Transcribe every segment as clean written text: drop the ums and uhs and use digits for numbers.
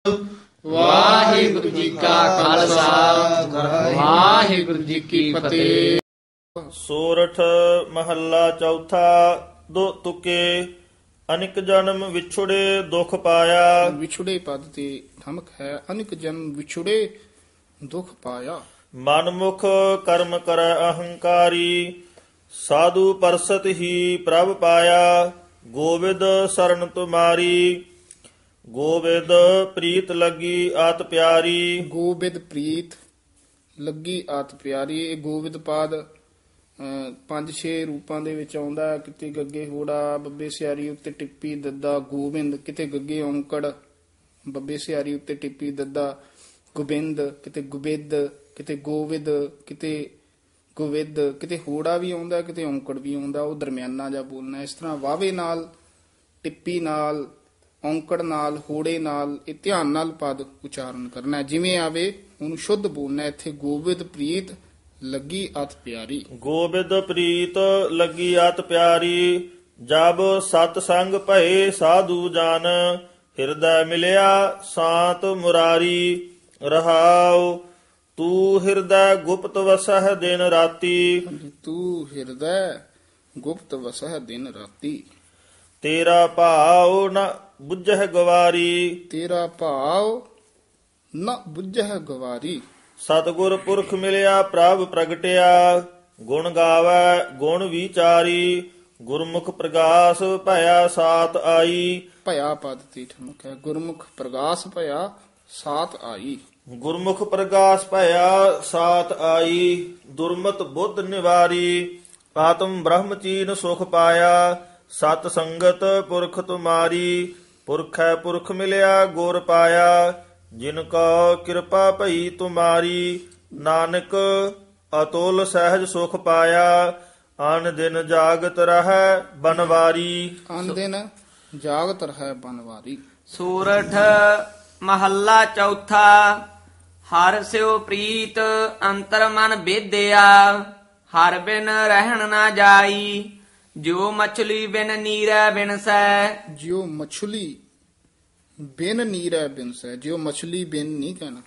ਵਾਹਿਗੁਰੂ ਜੀ ਕਾ ਖਾਲਸਾ ਵਾਹਿਗੁਰੂ ਜੀ ਕੀ ਫਤਿਹ। ਸੋਰਠ ਮਹੱਲਾ ਚੌਥਾ। ਦੋ ਤੁਕੇ ਅਨਿਕ ਜਨਮ ਵਿਛੁੜੇ ਦੁਖ ਪਾਇਆ। ਵਿਛੁੜੇ ਪਦ ਤੇ ਠਮਕ ਹੈ। ਅਨਿਕ ਜਨਮ ਵਿਛੁੜੇ ਦੁਖ ਪਾਇਆ। ਮਨਮੁਖ ਕਰਮ ਕਰੈ ਅਹੰਕਾਰੀ, ਸਾਧੂ ਪਰਸਤ ਹੀ ਪ੍ਰਭ ਪਾਇਆ। ਗੋਵਿੰਦ ਸਰਨ ਤੁਮਾਰੀ, ਗੋਵਿੰਦ ਪ੍ਰੀਤ ਲੱਗੀ ਆਤ ਪਿਆਰੀ। ਗੋਬਿੰਦ ਪ੍ਰੀਤ ਲੱਗੀ ਆਤ ਪਿਆਰੀ। ਇਹ ਗੋਬਿੰਦ ਪਾਦ ਪੰਜ ਛੇ ਰੂਪਾਂ ਦੇ ਵਿੱਚ ਆਉਂਦਾ ਹੈ। ਕਿਤੇ ਗੱਗੇ ਹੋੜਾ, ਬੱਬੇ ਸਿਆਰੀ ਉੱਤੇ ਟਿੱਪੀ ਦੱਦਾ ਗੋਬਿੰਦ, ਕਿਤੇ ਗੱਗੇ ਔਂਕੜ, ਬੱਬੇ ਸਿਆਰੀ ਉੱਤੇ ਟਿੱਪੀ ਦੱਦਾ ਗੋਬਿੰਦ, ਕਿਤੇ ਗੁਬਿੰਦ, ਕਿਤੇ ਗੋਵਿੰਦ, ਕਿਤੇ ਗੋਵਿੰਦ, ਕਿਤੇ ਹੋੜਾ ਵੀ ਆਉਂਦਾ, ਕਿਤੇ ਔਂਕੜ ਵੀ ਆਉਂਦਾ। ਉਹ ਦਰਮਿਆਨਾ ਜਿਹਾ ਬੋਲਣਾ। ਇਸ ਤਰ੍ਹਾਂ ਵਾਵੇ ਨਾਲ, ਟਿੱਪੀ ਨਾਲ, ਔਂਕੜ ਨਾਲ, ਹੋੜੇ ਨਾਲ ਇਹ ਧਿਆਨ ਨਾਲ ਪਦ ਉਚਾਰਨ ਕਰਨਾ। ਜਿਵੇਂ ਆਵੇ ਉਹਨੂੰ ਸ਼ੁੱਧ ਬੋਲਣਾ। ਇੱਥੇ ਗੋਬਿੰਦ ਪ੍ਰੀਤ ਲੱਗੀ ਅਤ ਪਿਆਰੀ। ਗੋਬਿੰਦ ਪ੍ਰੀਤ ਲੱਗੀ ਆਤ ਪਿਆਰੀ, ਜਬ ਸਤ ਸੰਗ ਭਏ ਸਾਧੂ ਜਨ। ਹਿਰਦੈ ਮਿਲਿਆ ਸਾਤ ਮੁਰਾਰੀ, ਰਹਾਉ ਤੂੰ ਹਿਰਦੈ ਗੁਪਤ ਵਸਹਿ ਦਿਨ ਰਾਤੀ। ਤੂੰ ਹਿਰਦੈ ਗੁਪਤ ਵਸਹਿ ਦਿਨ ਰਾਤੀ। ਤੇਰਾ ਭਾਉ ਨ ਬੁੱਝਹਿ ਗਵਾਰੀ, ਤੇਰਾ ਭਾਵ ਨ ਬੁੱਝਹਿ ਗਵਾਰੀ। ਸਤਿਗੁਰ ਪੁਰਖ ਮਿਲਿਆ ਪ੍ਰਭ ਪ੍ਰਗਟਿਆ। ਗੁਣ ਗਾਵੈ ਗੁਣ ਵਿਚਾਰੀ, ਗੁਰਮੁਖ ਪ੍ਰਗਾਸ ਭਇਆ ਸਾਤ ਆਈ। ਭਇਆ ਪਦ ਤੇ ਠਮਕ ਹੈ। ਗੁਰਮੁਖ ਪ੍ਰਗਾਸ ਭਇਆ ਸਾਤ ਆਈ। ਗੁਰਮੁਖ ਪ੍ਰਗਾਸ ਭਇਆ ਸਾਤ ਆਈ, ਦੁਰਮਤ ਬੁੱਧ ਨਿਵਾਰੀ। ਆਤਮ ਬ੍ਰਹਮ ਚੀਨ ਸੁਖ ਪਾਇਆ, ਸਤ ਸੰਗਤ ਪੁਰਖ ਤੁਮਾਰੀ। ਪੁਰਖੈ ਪੁਰਖ ਮਿਲਿਆ ਗੁਰ ਪਾਇਆ, ਜਿਨ ਕੋ ਕਿਰਪਾ ਭਈ ਤੁਮਾਰੀ। ਨਾਨਕ ਅਤੁਲ ਸਹਿਜ ਸੁਖ ਪਾਇਆ, ਅਨ ਦਿਨ ਜਾਗਤ ਰਹੈ ਬਨਵਾਰੀ। ਅਨ ਦਿਨ ਜਾਗਤ ਰਹੈ ਬਨਵਾਰੀ। ਸੂਰਠ ਮਹੱਲਾ ਚੌਥਾ। ਹਰਿ ਸਿਉ ਪ੍ਰੀਤ ਅੰਤਰ ਮਨ ਬੇਦਿਆ, ਹਰਿ ਬਿਨ ਰਹਿਣ ਨਾ ਜਾਈ। ਜੋ ਮਛਲੀ ਬਿਨ ਨੀਰੈ ਬਿਨਸੈ, ਜਿਉ ਮਛਲੀ ਬਿਨ ਨੀਰੈ ਬਿਨਸੈ। ਜਿਉ ਮਛਲੀ ਬਿਨ ਨਹੀਂ ਕਹਿਣਾ।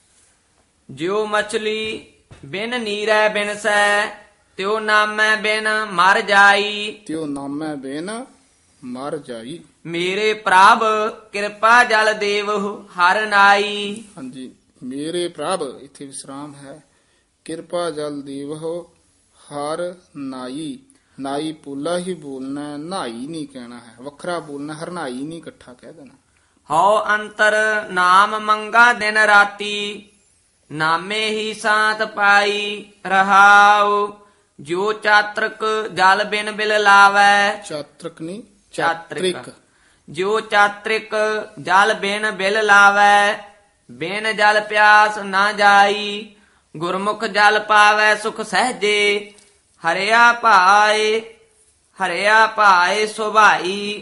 ਜਿਉ ਮਛਲੀ ਬਿਨ ਨੀਰੈ ਬਿਨਸੈ, ਤਿਉ ਨਾਮੈ ਬਿਨ ਮਰ ਜਾਈ। ਤਿਉ ਨਾਮੈ ਬਿਨ ਮਰ ਜਾਈ। ਮੇਰੇ ਪ੍ਰਭ ਕਿਰਪਾ ਜਲ ਦੇਵਹੁ ਹਰਿ ਨਾਈ। ਹਾਂਜੀ, ਮੇਰੇ ਪ੍ਰਭ ਇੱਥੇ ਵਿਸਰਾਮ ਹੈ। ਕਿਰਪਾ ਜਲ ਦੇਵਹੁ ਹਰ ਨਾਈ। ਨਾਈ ਪੂਲਾ ਹੀ ਬੋਲਣਾ, ਨਹਾਈ ਨਹੀਂ ਕਹਿਣਾ ਹੈ। ਵੱਖਰਾ ਬੋਲਣਾ, ਹਰਨਾਈ ਨਹੀਂ ਇਕੱਠਾ ਕਹਿ ਦੇਣਾ। ਹਉ ਅੰਤਰ ਨਾਮ ਮੰਗਾ ਦਿਨ ਰਾਤੀ, ਨਾਮੇ ਹੀ ਸਾਤ ਪਾਈ। ਰਹਾਉ ਜੋ ਚਾਤ੍ਰਿਕ ਜਲ ਬਿਨ ਬਿਲ ਲਾਵੈ। ਚਾਤ੍ਰਿਕ ਨਹੀਂ, ਚਾਤ੍ਰਿਕ। ਜੋ ਚਾਤ੍ਰਿਕ ਜਲ ਬਿਨ ਬਿਲ ਲਾਵੈ, ਬਿਨ ਜਲ ਪਿਆਸ ਨਾ ਜਾਈ। ਗੁਰਮੁਖ ਜਲ ਪਾਵੈ ਸੁਖ ਸਹਜੇ, ਹਰਿਆ ਭਾਏ, ਹਰਿਆ ਭਾਏ ਸੁਭਾਈ।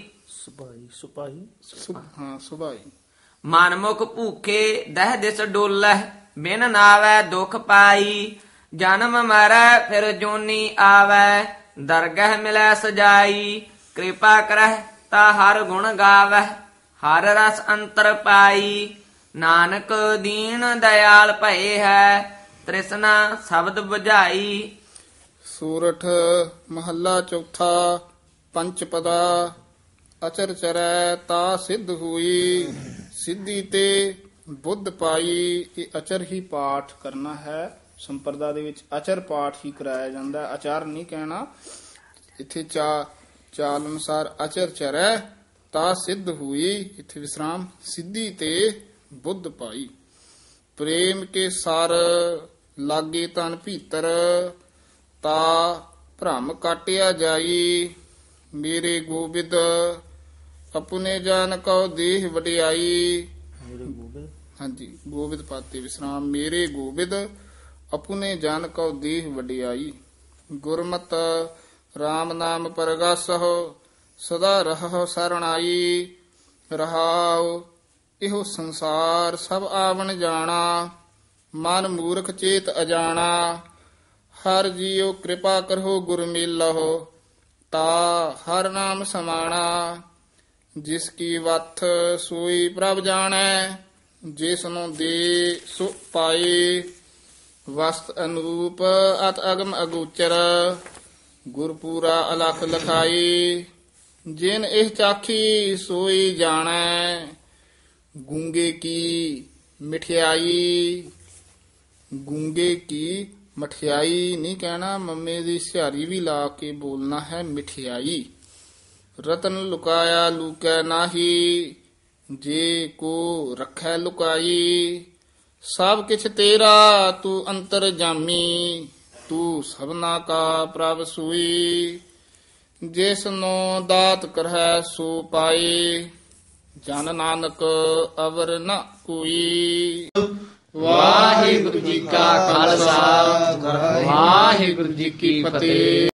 ਹਾਂ, ਸੁਭਾਈ। ਮਨਮੁਖ ਭੂਖੇ ਦਹਿ ਦਿਸ ਡੋਲਹਿ, ਬਿਨ ਨਾਵੈ ਦੁਖ ਪਾਈ। ਜਨਮ ਮਰੈ ਫਿਰ ਜੋਨੀ ਆਵੈ, ਦਰਗਹਿ ਮਿਲੈ ਸਜਾਈ। ਕਿਰਪਾ ਕਰਹਿ ਤਾ ਹਰ ਗੁਣ ਗਾਵਹਿ, ਹਰ ਰਸ ਅੰਤਰ ਪਾਈ। ਨਾਨਕ ਦੀਨ ਦਇਆਲ ਭਏ ਹੈ, ਤ੍ਰਿਸ਼ਨਾ ਸ਼ਬਦ ਬੁਝਾਈ। ਸੂਰਠ ਮਹੱਲਾ ਚੌਥਾ। ਪੰਚ ਪਦਾ। ਅਚਰ ਚਰੈ ਤਾ ਸਿੱਧ ਹੋਈ, ਸਿੱਧੀ ਤੇ ਬੁੱਧ ਪਾਈ। ਇਹ ਅਚਰ ਹੀ ਪਾਠ ਕਰਨਾ ਹੈ। ਸੰਪਰਦਾ ਦੇ ਵਿੱਚ ਅਚਰ ਪਾਠ ਹੀ ਕਰਾਇਆ ਜਾਂਦਾ, ਅਚਰ ਨਹੀਂ ਕਹਿਣਾ। ਇੱਥੇ ਚਾਲ ਅਨੁਸਾਰ ਅਚਰ ਚਰੈ ਤਾ ਸਿੱਧ ਹੋਈ, ਇੱਥੇ ਵਿਸਰਾਮ, ਸਿੱਧੀ ਤੇ ਬੁੱਧ ਪਾਈ। ਪ੍ਰੇਮ ਕੇ ਸਰ ਲਾਗੇ ਤਨ ਭੀਤਰ, ਤਾ ਭ੍ਰਮ ਕਾਟਿਆ ਜਾਈ। ਮੇਰੇ ਗੋਬਿੰਦ ਆਪਣੇ ਜਾਨ ਕਉ ਦੇਹ ਵਡਿਆਈ। ਹਾਂਜੀ, ਗੋਬਿੰਦ ਪਾਤੇ ਵਿਸਰਾਮ। ਮੇਰੇ ਗੋਬਿੰਦ ਆਪਣੇ ਜਾਨ ਕਉ ਦੇਹ ਵਡਿਆਈ। ਗੁਰਮਤਿ RAM ਨਾਮ ਪਰਗਾਸਹੁ, ਸਦਾ ਰਹਹੁ ਸਰਣਾਈ। ਰਹਾਉ ਇਹੋ ਸੰਸਾਰ ਸਭ ਆਵਣ ਜਾਣਾ, ਮਨ ਮੂਰਖ ਚੇਤ ਅਜਾਣਾ। ਹਰ ਜੀਉ ਕਿਰਪਾ ਕਰੋ ਗੁਰ ਮੇਲਹੁ, ਤਾ ਹਰ ਨਾਮ ਸਮਾਣਾ। ਜਿਸ ਕੀ ਵਥ ਸੋਈ ਪ੍ਰਭ ਜਾਣੈ, ਜਿਸਨੂੰ ਦੇ ਸੋ ਪਾਏ। ਵਸਤ ਅਨੂਪ ਅਤ ਅਗਮ ਅਗੋਚਰ ਗੁਰਪੂਰਾ ਅਲਖ ਲਖਾਈ। ਜਿਨ ਇਹ ਚਾਖੀ ਸੋਈ ਜਾਣੈ ਗੂੰਗੇ ਕੀ ਮਠਿਆਈ। ਗੂੰਗੇ ਕੀ ਮਠਿਆਈ ਨਹੀਂ ਕਹਿਣਾ, ਮੰਮੇ ਦੀ ਸਿਹਾਰੀ ਵੀ ਲਾ ਕੇ ਬੋਲਣਾ ਹੈ ਮਠਿਆਈ। ਰਤਨ ਲੁਕਾਇਆ ਲੁਕੈ ਨਾਹੀ ਜੇ ਕੋ ਰੱਖੈ ਲੁਕਾਈ। ਸਭ ਕਿਛ ਤੇਰਾ ਤੂੰ ਅੰਤਰ ਜਾਮੀ ਤੂੰ ਸਭਨਾ ਕਾ ਪ੍ਰਭ ਸੂਈ। ਜਿਸਨੂੰ ਦਾਤ ਕਰਹਿ ਸੋ ਪਾਏ ਜਨ ਨਾਨਕ ਅਵਰ ਨ ਕੋਈ। ਵਾਹਿਗੁਰੂ ਜੀ ਕਾ ਖਾਲਸਾ ਵਾਹਿਗੁਰੂ ਜੀ ਕੀ ਫਤਿਹ।